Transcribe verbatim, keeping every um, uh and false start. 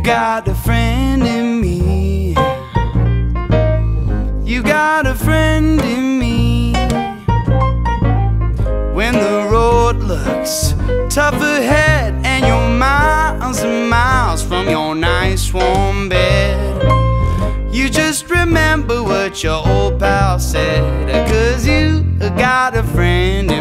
got a friend in me. You got a friend in me. When the road looks tough ahead and you're miles and miles from your nice warm bed, you just remember what your old pal said, 'cause you got a friend